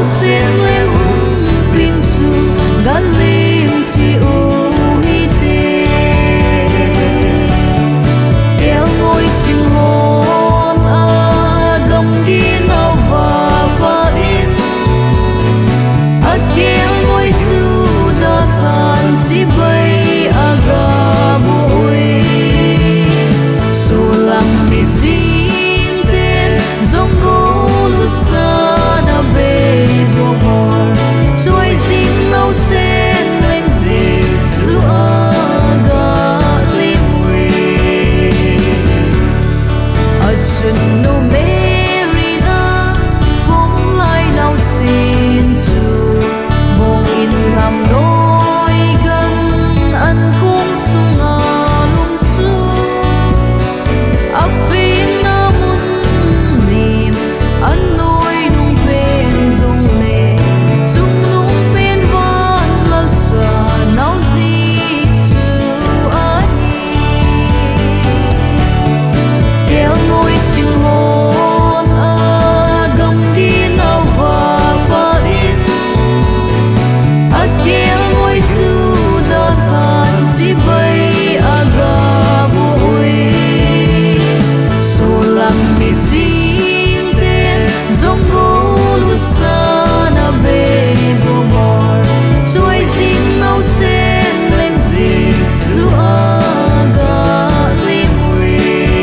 sen lên hung ping su gan lim si u hi te el ngồi ching hon a gam gi nau va in a kel ngồi su da khan si bay aga bui su lam mi jing ten zong go lu sa na be go mor joy sing no sen leng zi su aga limwe a chun no merina hong lai nau sin chu mong in ram noi gan an khung sunga lum su apin na mun nim an noi nung pen zong le chung nung pen van lal sa nau zi su ani kel ngồi ching hon a gam đi nau va in a kel ngồi su da khan si bay aga bui su lam mi jing ten zong go lu sa na be go mor joy sing no sen leng zi su aga limwe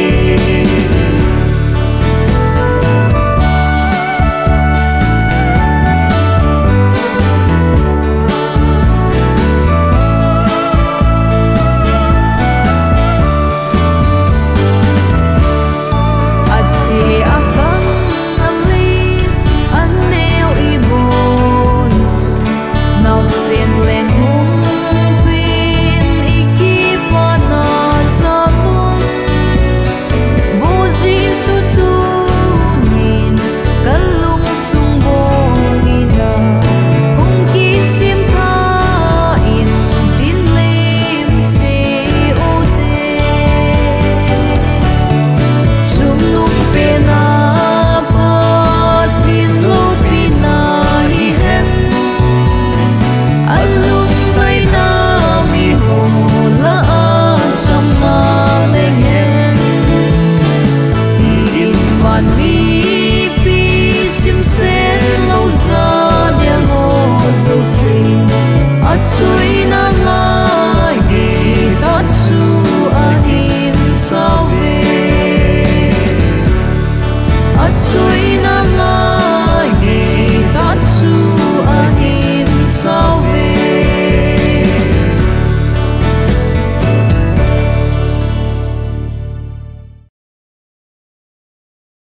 ati akang alin aneo ibono nau sen leng hung pin ikipa na zamon vô zi su tunin kalung sung bong ina kung kisim tha in tin lim si ute chung nung pe na pa thin lo pi na hi hen alung pai na mi ho la a cham na leng hen ti in van mi pi sim sen lo za dia lo zo sing a chui na lai ge ta chu a in sao ve a chui na lai ge ta chu a in sao